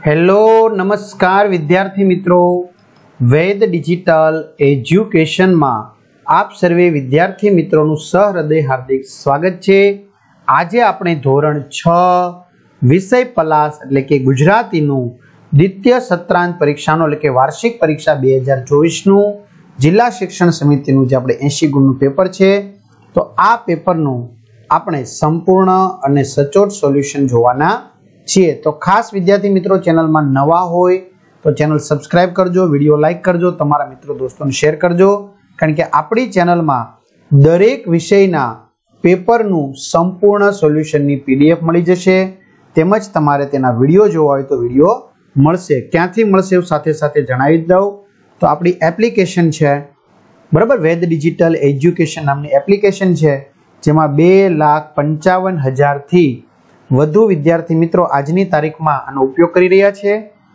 Hello નમસ્કાર વિદ્યાર્થી મિત્રો, વેદ ડિજિટલ એજ્યુકેશનમાં આપ સર્વે વિદ્યાર્થી મિત્રોનું સહૃદય હાર્દિક સ્વાગત છે। આજે આપણે ધોરણ 6 વિષય પલાસ એટલે કે ગુજરાતીનું દ્વિતીય સત્રાંત પરીક્ષાનો એટલે કે વાર્ષિક પરીક્ષા 2024નું જિલ્લા શિક્ષણ સમિતિનું જે આપણે 80 ગુણનું પેપર છે, તો આ પેપરનું આપણે સંપૂર્ણ અને સચોટ સોલ્યુશન જોવાના છીએ। તો ખાસ વિદ્યાર્થી મિત્રો ચેનલમાં નવા હોય તો ચેનલ સબસ્ક્રાઇબ કરજો, વિડીયો લાઈક કરજો, તમારા મિત્રો દોસ્તોને શેર કરજો, કારણ કે આપણી ચેનલમાં દરેક વિષયના પેપરનું સંપૂર્ણ સોલ્યુશનની પીડીએફ મળી જશે, તેમજ તમારે તેના વિડીયો જોવા હોય તો વિડીયો મળશે। ક્યાંથી મળશે એવું સાથે સાથે જણાવી દઉં તો આપણી એપ્લિકેશન છે, બરાબર, વેદ ડિજિટલ એજ્યુકેશન નામની એપ્લિકેશન છે, જેમાં 2,55,000 થી વધુ વિદ્યાર્થી મિત્રો આજની તારીખમાં આનો ઉપયોગ કરી રહ્યા છે।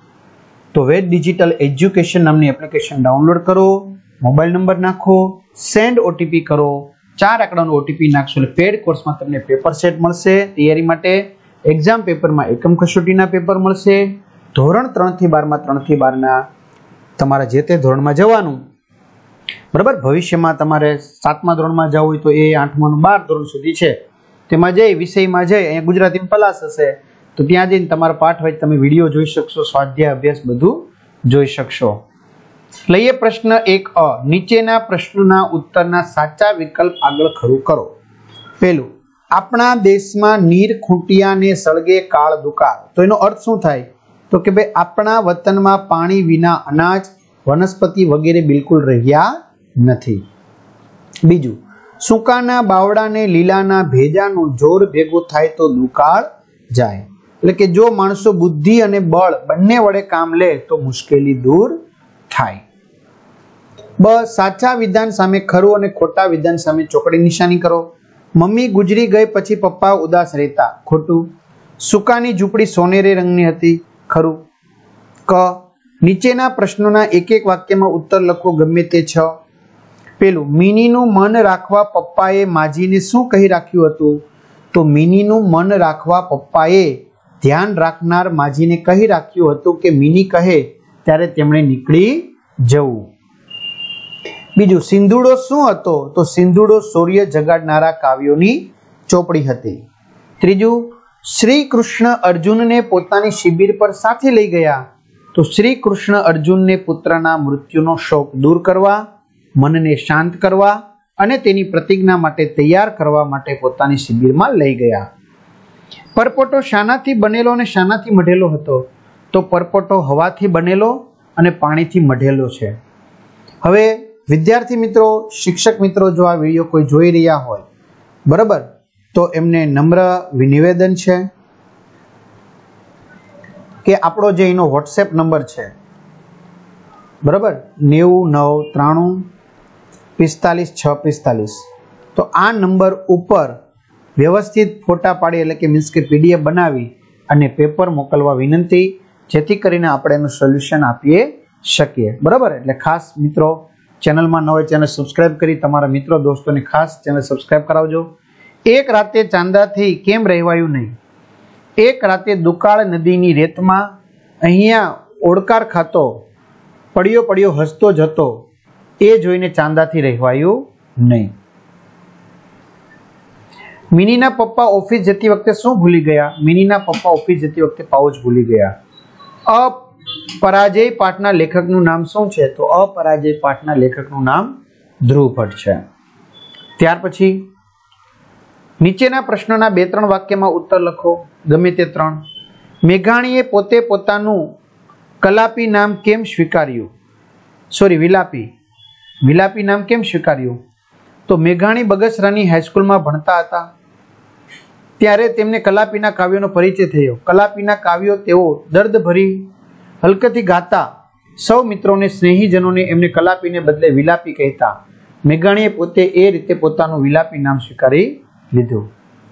તો વેદ ડિજિટલ એજ્યુકેશન નામની એપ્લિકેશન ડાઉનલોડ કરો, મોબાઈલ નંબર નાખો, સેન્ડ ઓટીપી કરો, 4 આંકડાનો ઓટીપી નાખશો એટલે પેડ કોર્સમાં તમને પેપર સેટ મળશે તૈયારી માટે। એક્ઝામ પેપરમાં એકમ કસોટીના પેપર મળશે। ધોરણ 3 થી 12 માં 3 થી 12ના તમારા જે તે ધોરણમાં જવાનું, બરાબર। ભવિષ્યમાં તમારે 7મા ધોરણમાં જવું હોય તો એ 8મા અને 12 ધોરણ સુધી છે, તેમાં જઈ વિષયમાં જઈ અહીંયા ગુજરાતીમાં પલાસ હશે તો ત્યાં જઈને તમારા પાઠ વાઇઝ તમે વિડીયો જોઈ શકશો, સ્વાધ્યાય અભ્યાસ બધું જોઈ શકશો। લઈએ પ્રશ્ન 1 અ, નીચેના પ્રશ્નોના ઉત્તરના સાચા વિકલ્પ આગળ ખરું કરો। પહેલું, આપણા દેશમાં નીર ખૂંટિયાને સળગે કાળ દુકાળ, તો એનો અર્થ શું થાય? તો કે ભાઈ આપણા વતનમાં પાણી વિના અનાજ, વનસ્પતિ વગેરે બિલકુલ રહ્યા નથી। બીજું, સૂકાના બાવડાને લીલાના ભેજાનું જોર ભેગું થાય તો દુકાળ જાય, એટલે કે જો માણસો બુદ્ધિ અને બળ બંને વડે કામ લે તો મુશ્કેલી દૂર થાય। બ, સાચા વિધાન સામે ખરું અને ખોટા વિધાન સામે ચોકડી નિશાની કરો। મમ્મી ગુજરી ગઈ પછી પપ્પા ઉદાસ રહેતા, ખોટું। સૂકાની ઝૂંપડી સોનેરી રંગની હતી, ખરું। ક, નીચેના પ્રશ્નોના એક એક વાક્યમાં ઉત્તર લખો ગમે તે 6। પેલું, મિનીનું મન રાખવા પપ્પાએ માજીને શું કહી રાખ્યું હતું? તો મિનીનું મન રાખવા પપ્પાએ ધ્યાન રાખનાર માજીને કહી રાખ્યું હતું કે મિની કહે ત્યારે તેમણે નીકળી જવું। બીજું, સિંધુડો શું હતો? તો સિંધુડો સૂર્ય જગાડનારા કાવ્યોની ચોપડી હતી। ત્રીજું, શ્રી કૃષ્ણ અર્જુનને પોતાની શિબિર પર સાથે લઈ ગયા, તો શ્રી કૃષ્ણ અર્જુનને પુત્રના મૃત્યુનો શોક દૂર કરવા, મનને શાંત કરવા અને તેની પ્રતિજ્ઞા માટે તૈયાર કરવા માટે પોતાની શિબિરમાં લઈ ગયા। પરપોટો શાનાથી બનેલો અને શાનાથી મઢેલો હતો? તો પરપોટો હવાથી બનેલો અને પાણીથી મઢેલો છે। હવે વિદ્યાર્થી મિત્રો, શિક્ષક મિત્રો જો આ વિડીયો કોઈ જોઈ રહ્યા હોય, બરાબર, તો એમને નમ્ર નિવેદન છે કે આપણો જે એનો વોટ્સએપ નંબર છે, બરાબર, 9093455645, તો આ નંબર ઉપર વ્યવસ્થિત ફોટા પાડી એટલે કે મીન્સ કે પીડીએફ બનાવી અને પેપર મોકલવા વિનંતી, જેથી કરીને આપણે એનું સોલ્યુશન આપીએ શકીએ, બરાબર। એટલે ખાસ મિત્રો ચેનલમાં ન હોય ચેનલ સબસ્ક્રાઇબ કરી તમારા મિત્રો દોસ્તોને ખાસ ચેનલ સબસ્ક્રાઇબ કરાવજો। એક રાતે ચાંદાથી કેમ રહેવાયું નહીં? એક રાતે દુકાળ નદીની રેતમાં અહીંયા ઓડકાર ખાતો પડ્યો પડ્યો હસતો જ હતો, એ જોઈને ચાંદાથી રહેવાયું નહીં। મિનીના પપ્પા ઓફિસ જતી વખતે શું ભૂલી ગયા? મિનીના પપ્પા ઓફિસ જતી વખતે પાઉચ ભૂલી ગયા। અપરાજય પાઠના લેખકનું નામ શું છે? તો અપરાજય પાઠના લેખકનું નામ ધ્રુવ ભટ્ટ છે। ત્યાર પછી નીચેના પ્રશ્નોના 2-3 વાક્યમાં ઉત્તર લખો ગમે તે 3। મેઘાણીએ પોતે પોતાનું કલાપી નામ કેમ સ્વીકાર્યું? વિલાપી નામ કેમ સ્વીકાર્યું? તો મેઘાણી બગસરાની હાઈસ્કૂલમાં ભણતા હતા ત્યારે તેમને કલાપીના કાવ્યોનો પરિચય થયો। કલાપીના કાવ્યો તેઓ દર્દભરી હલકથી ગાતા, સૌ મિત્રોને સ્નેહીજનોને એમને કલાપીને બદલે વિલાપી કહેતા। મેઘાણીએ પોતે એ રીતે પોતાનું વિલાપી નામ સ્વીકારી લીધું।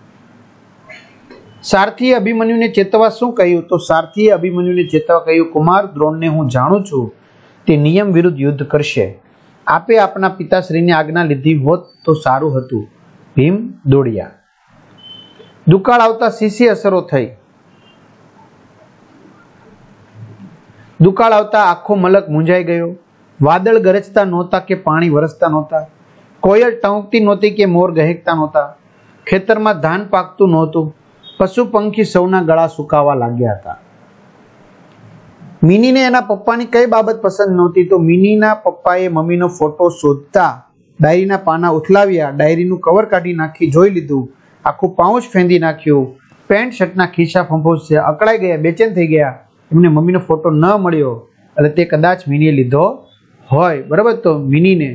સારથીએ અભિમન્યુને ચેતવવા શું કહ્યું? તો સારથીએ અભિમન્યુને ચેતવવા કહ્યું, કુમાર દ્રોણને હું જાણું છું, તે નિયમ વિરુદ્ધ યુદ્ધ કરશે, આપે આપના પિતાશ્રીની આજ્ઞા લીધી હોત તો સારું હતું। ભીમ દોડ્યા। દુકાળ આવતા શી અસરો થઈ? દુકાળ આવતા આખો મલક મૂંઝાઈ ગયો. વાદળ ગરજતા નહોતા કે પાણી વરસતા નહોતા. કોયલ ટહુકતી નહોતી કે મોર ગહેકતા નહોતા. ખેતરમાં ધાન પાકતું નહોતું. પશુ પંખી સૌના ગળા સુકાવા લાગ્યા હતા. મિનીને એના પપ્પાની કઈ બાબત પસંદ નહોતી તો મિનીના પપ્પાએ મમ્મીનો ફોટો શોધતા ડાયરીના પાના ઉથલાવ્યા. ડાયરીનું કવર કાઢી નાખી જોઈ લીધું. આખું પાઉચ ફેંદી નાખ્યું. પેન્ટ શર્ટના ખિસ્સા ફંફોસ્યા. અકળાઈ ગયા, બેચેન થઈ ગયા. એમને મમ્મીનો ફોટો ન મળ્યો એટલે તે કદાચ મિનીએ લીધો હોય. બરાબર, તો મિનીને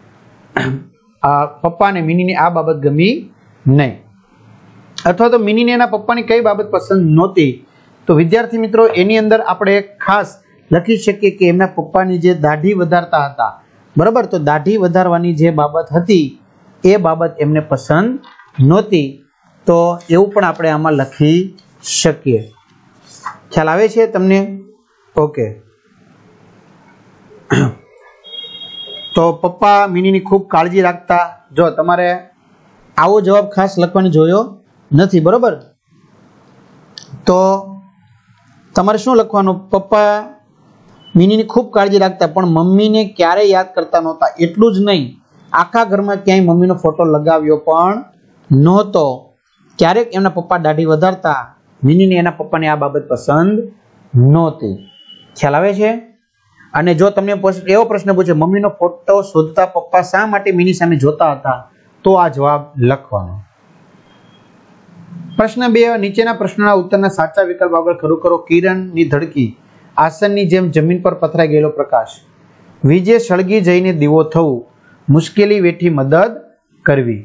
પપ્પાને મિનીની આ બાબત ગમી નહીં, અથવા તો મિનીને એના પપ્પાની કઈ બાબત પસંદ નહોતી. તો વિદ્યાર્થી મિત્રો, એની અંદર આપણે ખાસ લખી શકીએ કે એમના પપ્પાની જે દાઢી વધારતા હતા, બરાબર, તો દાઢી વધારવાની જે બાબત હતી એ બાબત એમને પસંદ નહોતી. તો એવું પણ આપણે આમાં લખી શકીએ. ખ્યાલ આવે છે તમને? ઓકે. તો પપ્પા મિનીની ખૂબ કાળજી રાખતા. જો તમારે આવો જવાબ ખાસ લખવાની જોયો નથી, બરોબર? તો તમારે શું લખવાનું? પપ્પા મિનીની ખૂબ કાળજી રાખતા પણ મમ્મીને ક્યારેય યાદ કરતા નહોતા. એટલું જ નહીં, આખા ઘરમાં ક્યાંય મમ્મીનો ફોટો લગાવ્યો પણ નહોતો. ક્યારેક એમના પપ્પા દાઢી વધારતા. મિનીને એના પપ્પાને આ બાબત પસંદ નહોતી. ખ્યાલ આવે છે? અને જો તમને એવો પ્રશ્ન પૂછે, મમ્મીનો ફોટો શોધતા પપ્પા શા માટે મિની સામે જોતા હતા, તો આ જવાબ લખવાનો. પ્રશ્ન 2, નીચેના પ્રશ્નના ઉત્તરના સાચા વિકલ્પ આગળ ખરું કરો. કિરણની ધડકી, આસનની જેમ જમીન પર પથરાઈ ગયેલો પ્રકાશ, વીજે સળગી જઈને દીવો થવું, મુશ્કેલી વેઠી મદદ કરવી.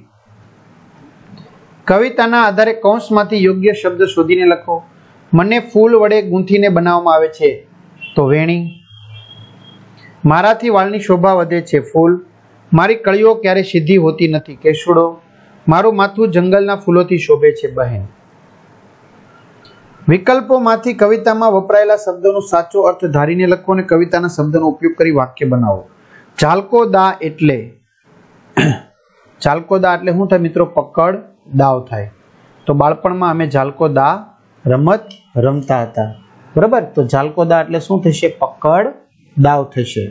કવિતાના આધારે કૌંસમાંથી યોગ્ય શબ્દ શોધીને લખો. મને ફૂલ વડે ગૂંથીને બનાવવામાં આવે છે, તો વેણી. મારાથી વાળની શોભા વધે છે, ફૂલ. મારી કળીઓ ક્યારે સીધી હોતી નથી, કેસુડો. મારું માથું જંગલના ફૂલોથી શોભે છે, બહેન. વિકલ્પોમાંથી કવિતામાં વપરાયેલા શબ્દોનો સાચો અર્થ ધારીને લખો અને કવિતાના શબ્દનો ઉપયોગ કરી વાક્ય બનાવો. ઝાલકો દા એટલે શું થાય મિત્રો? પકડ દાવ થાય. તો બાળપણમાં અમે ઝાલકો દા રમત રમતા હતા, બરાબર? તો ઝાલકો દા એટલે શું થશે? પકડ દાવ થશે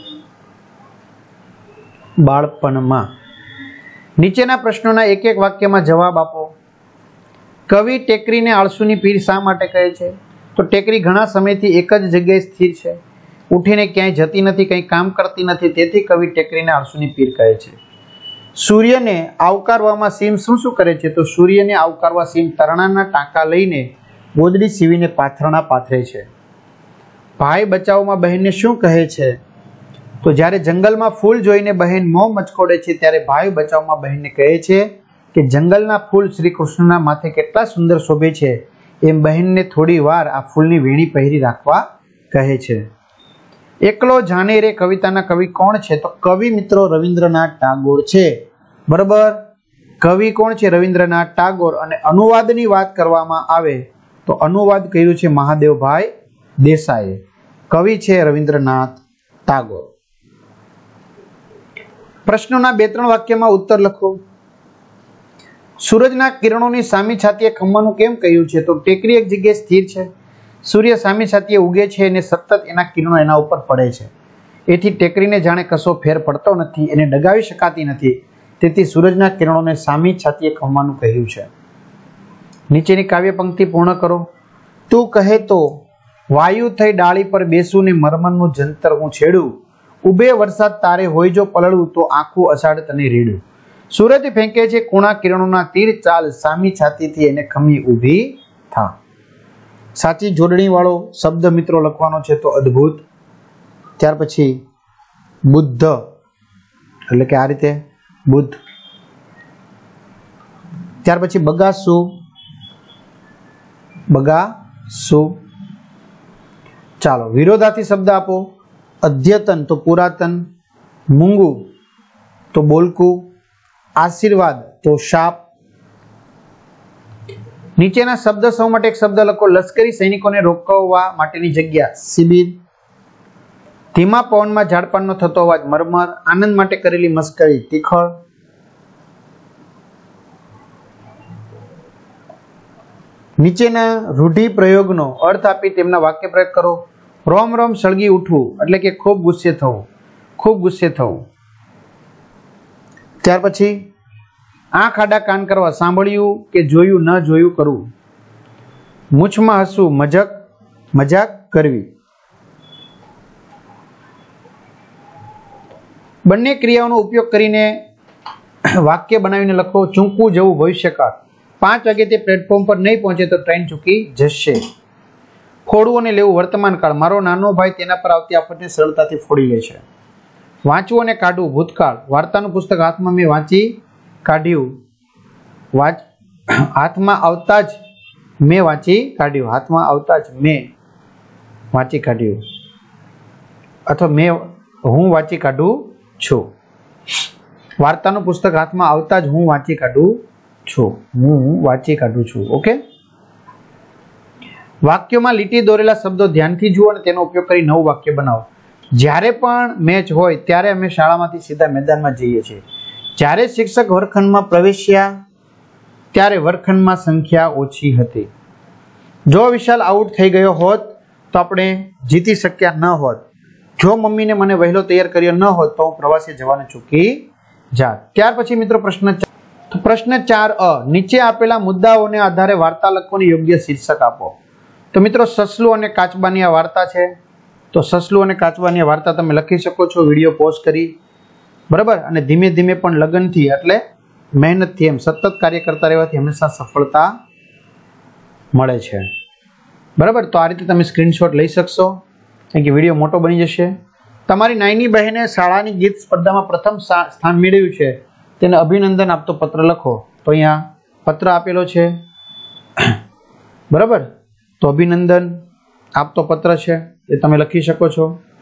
બાળપણમાં. નીચેના પ્રશ્નોના એક એક વાક્યમાં જવાબ આપો. કવિ ટેકરીને આળસુની પીર શા માટે કહે છે? તો ટેકરી ઘણા સમયથી એક જ જગ્યાએ સ્થિર છે, ઉઠીને ક્યાંય જતી નથી, કંઈ કામ કરતી નથી, તેથી કવિ ટેકરીને આળસુની પીર કહે છે. સૂર્યને આવકારવામાં સીમ શું કરે છે? તો સૂર્યને આવકારવા સીમ તરણાના ટાંકા લઈને ગોદડી સીવીને પાથરણા પાથરે છે. ભાઈ બચાવમાં બહેનને શું કહે છે? તો જ્યારે જંગલમાં ફૂલ જોઈને બહેન મોં મચકોડે છે ત્યારે ભાઈ બચાવમાં બહેનને કહે છે કે જંગલના ફૂલ શ્રી કૃષ્ણના માથે કેટલા સુંદર શોભે છે, એમ બહેનને થોડી વાર આ ફૂલની વેણી પહેરી રાખવા કહે છે. એકલો જાણે રે કવિતાના કવિ કોણ છે? તો કવિ મિત્રો રવિન્દ્રનાથ ટાગોર છે, બરાબર? કવિ કોણ છે? રવિન્દ્રનાથ ટાગોર. અને અનુવાદની વાત કરવામાં આવે તો અનુવાદ કર્યું છે મહાદેવભાઈ દેસાઈએ. કવિ છે રવિન્દ્રનાથ ટાગોર. પ્રશ્નોના 2-3 વાક્યમાં ઉત્તર લખો. સૂરજના કિરણોની સામી છાતીએ ખમવાનું કેમ કહ્યું છે? તો ટેકરી એક જગ્યાએ સ્થિર છે, સૂર્ય સામી છાતીએ ઉગે છે અને સતત એના કિરણો એના ઉપર પડે છે, એથી ટેકરીને જાણે કશો ફેર પડતો નથી, એને ડગાવી શકાતી નથી, તેથી સૂરજના કિરણોને સામી છાતીએ ખમવાનું કહ્યું છે. નીચેની કાવ્ય પંક્તિ પૂર્ણ કરો. તું કહે તો વાયુ થઈ ડાળી પર બેસું ને મરમરનું જંતર હું છેડું, ઉભે વરસાદ તારે હોય જો પલળું તો આખું અષાઢ તને રેડું. સૂરજ ફેંકે છે કુણા કિરણોના તીર, ચાલ સામી છાતીથી એને ખમી ઊભી થા. સાચી જોડણી વાળો શબ્દ મિત્રો લખવાનો છે, તો અદ્ભુત. ત્યાર પછી બુદ્ધ એટલે કે આ રીતે બુદ્ધ. ત્યાર પછી બગાસુ, બગાસુ. ચાલો વિરોધાર્થી શબ્દ આપો. અદ્યતન તો પુરાતન, મૂંગું તો બોલકું, આશીર્વાદ તો શાપ. નીચેના શબ્દ સૌ માટે એક શબ્દ લખો. લશ્કરી સૈનિકોને રોકવા માટેની જગ્યા, શિબિર. ધીમા પવનમાં ઝાડપાનનો થતો અવાજ, મરમર. આનંદ માટે કરેલી મસ્કરી, તીખળ. નીચેના રૂઢિ પ્રયોગનો અર્થ આપી તેમના વાક્ય પ્રયોગ કરો. રોમ રોમ સળગી ઉઠવું એટલે કે ખૂબ ગુસ્સે થવું, ખૂબ ગુસ્સે થવું. ત્યાર પછી આંખ આડા કાન કરવા, સાંભળ્યું કે જોયું ન જોયું કરવું. મૂછમાં હસવું, મજાક કરવી. બંને ક્રિયાઓનો ઉપયોગ કરીને વાક્ય બનાવીને લખો. ચૂકવું જવું ભવિષ્યકાળ, 5 વાગે તે પ્લેટફોર્મ પર નહીં પહોંચે તો ટ્રેન ચૂકી જશે. ફોડવું અને લેવું વર્તમાન કાળ, મારો નાનો ભાઈ તેના પર આવતી આફતને સરળતાથી ફોડી લે છે. વાંચવું અને કાઢવું ભૂતકાળ, વાર્તાનું પુસ્તક હાથમાં મેં વાંચી કાઢ્યું. હાથમાં આવતા જ મેં વાંચી કાઢ્યું, હાથમાં આવતા જ મેં વાંચી કાઢ્યું, અથવા હું વાંચી કાઢું છું. વાર્તાનું પુસ્તક હાથમાં આવતા જ હું વાંચી કાઢું છું, હું વાંચી કાઢું છું. ઓકે. વાક્યોમાં લીટી દોરેલા શબ્દો ધ્યાનથી જુઓ અને તેનો ઉપયોગ કરી નવું વાક્ય બનાવો. જ્યારે પણ મેચ હોય ત્યારે અમે શાળામાંથી સીધા મેદાનમાં જઈએ છીએ. જ્યારે શિક્ષક વર્ગખંડમાં પ્રવેશ્યા ત્યારે વર્ગખંડમાં સંખ્યા ઓછી હતી. જો વિશાલ આઉટ થઈ ગયો હોત તો આપણે જીતી શક્યા ન હોત. જો મમ્મીને મને વહેલો તૈયાર કર્યો ન હોત તો હું પ્રવાસે જવાને ચૂકી જાત. ત્યાર પછી મિત્રો પ્રશ્ન 4 નીચે આપેલા મુદ્દાઓને આધારે વાર્તા લખવાની યોગ્ય શીર્ષક આપો. તો મિત્રો સસલું અને કાચબાની આ વાર્તા છે. તો સસલું અને કાચબાની વાર્તા તમે લખી શકો છો વિડીયો પોઝ કરી, બરાબર. અને ધીમે ધીમે પણ લગનથી એટલે મહેનતથી એમ સતત કાર્ય કરતા રહેવાથી હંમેશા સફળતા મળે છે, બરાબર. તો આ રીતે તમે સ્ક્રીનશોટ લઈ શકશો, કારણ કે વિડીયો મોટો બની જશે. તમારી નાની બહેને શાળાની ગીત સ્પર્ધામાં પ્રથમ સ્થાન મેળવ્યું છે તેને અભિનંદન આપતો પત્ર લખો. તો અહીંયા પત્ર આપેલો છે, બરાબર. તો અભિનંદન આપતો પત્ર છે એ તમે લખી શકો છો.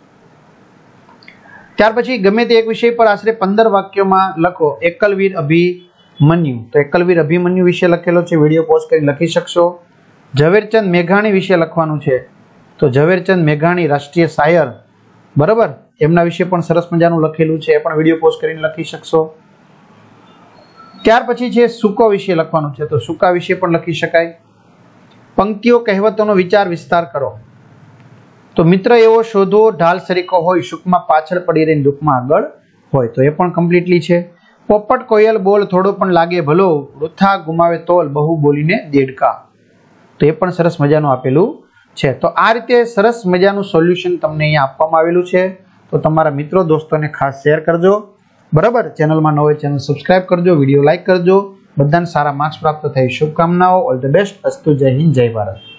ત્યાર પછી ગમે તે એક વિષય પર આશરે 15 વાક્યોમાં લખો. એકલવીર અભિમન્યુ, તો એકલવીર અભિમન્યુ વિશે લખેલો છે, વિડીયો પોઝ કરી લખી શકશો. ઝવેરચંદ મેઘાણી વિશે લખવાનું છે. તો ઝવેરચંદ મેઘાણી રાષ્ટ્રીય શાયર, બરાબર, એમના વિશે પણ સરસ મજાનું લખેલું છે, એ પણ વિડીયો પોઝ કરીને લખી શકશો. ત્યાર પછી છે સૂકો વિશે લખવાનું છે. તો સૂકા વિશે પણ લખી શકાય. પંક્તિઓ કહેવતોનો વિચાર વિસ્તાર કરો. તો મિત્ર એવો શોધો ઢાલ સરીકો હોય, સુખમાં પાછળ પડી રહીને દુઃખમાં આગળ હોય. તો એ પણ કમ્પ્લીટલી છે. પોપટ કોયલ બોલ થોડો પણ લાગે ભલો, વૃથા ગુમાવે તોલ બહુ બોલીને દેડકા. તો એ પણ સરસ મજાનું આપેલું છે. તો આ રીતે સરસ મજાનું સોલ્યુશન તમને અહીંયા આપવામાં આવેલું છે. તો તમારા મિત્રો દોસ્તોને ખાસ શેર કરજો, બરાબર. ચેનલમાં ન હોય ચેનલ સબસ્ક્રાઇબ કરજો, વિડીયો લાઇક કરજો. બધાને સારા માર્ક્સ પ્રાપ્ત થાય શુભકામનાઓ. All the best. અસ્તુ. જય હિન્દ, જય ભારત.